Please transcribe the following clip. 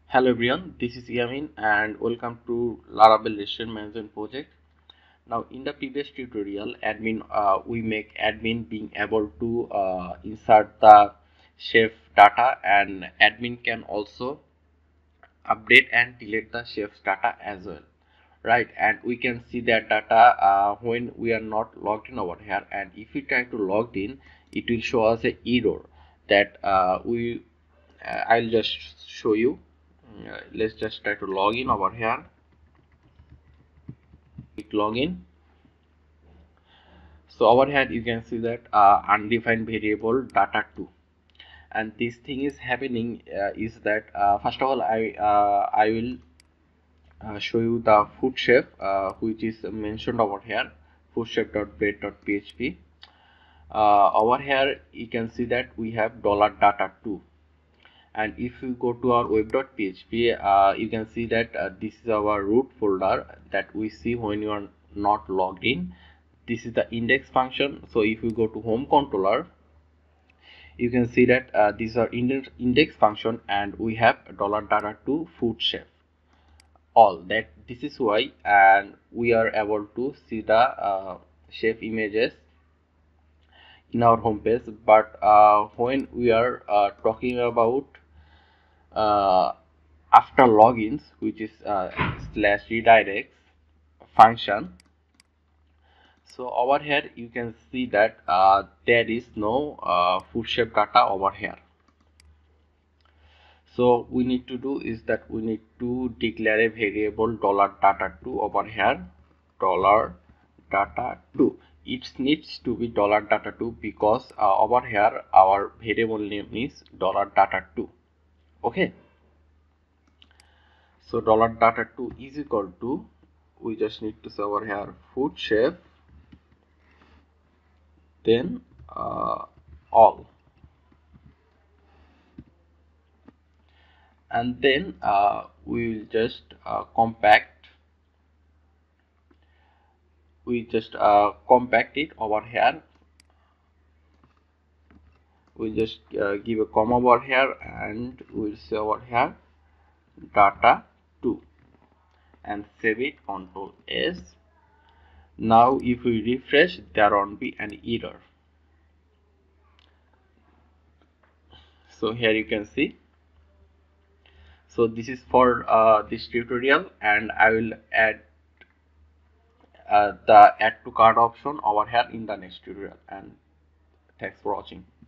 Hello everyone, this is Yamin and welcome to Laravel Restaurant Management Project. Now in the previous tutorial, we make admin being able to insert the chef data, and admin can also update and delete the chef's data as well, right? And we can see that data when we are not logged in over here, and if we try to log in, it will show us a error that I'll just show you. Let's just try to log in over here. Click login. So over here you can see that undefined variable data2, and this thing is happening is that first of all I will show you the food chef which is mentioned over here, foodchef.bread.php. Over here you can see that we have $data2, and if you go to our web.php, you can see that this is our root folder that we see when you are not logged in. This is the index function. So if you go to home controller, you can see that these are index function, and we have $data2 food chef all that. This is why, and we are able to see the chef images in our home page. But when we are talking about uh, after logins, which is slash redirects function, so over here you can see that there is no food chef data over here. So we need to do is that we need to declare a variable $data2 over here, $data2. It needs to be $data2 because over here our variable name is $data2. Okay, so $data2 is equal to, we just need to say over here food chef, then all, and then we will just compact it over here. We'll just give a comma over here, and we'll say over here data2 and save it. Control S. Now if we refresh, there won't be an error. So here you can see. So this is for this tutorial, and I will add the add to cart option over here in the next tutorial. And thanks for watching.